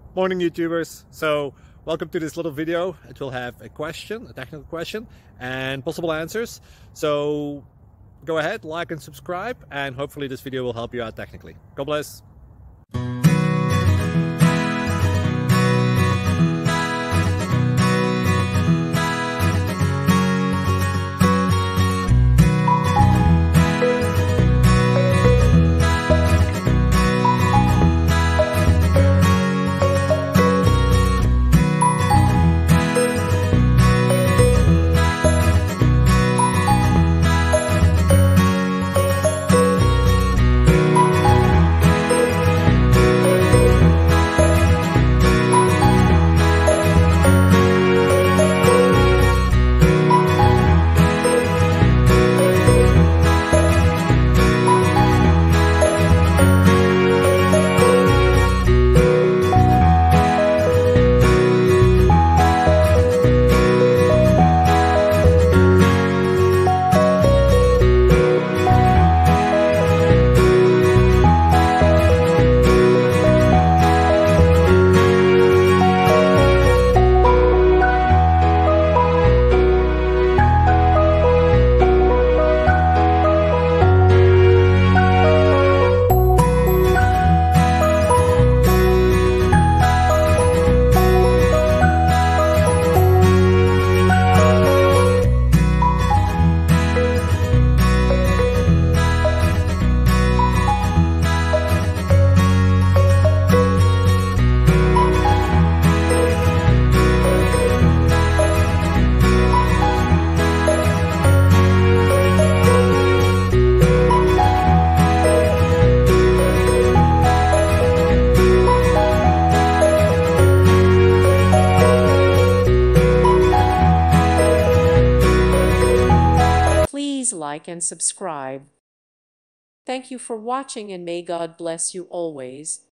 Morning YouTubers. So welcome to this little video. It will have a question, a technical question, and possible answers. So go ahead, like and subscribe, and hopefully this video will help you out technically. God bless. Please like and subscribe. Thank you for watching and may God bless you always.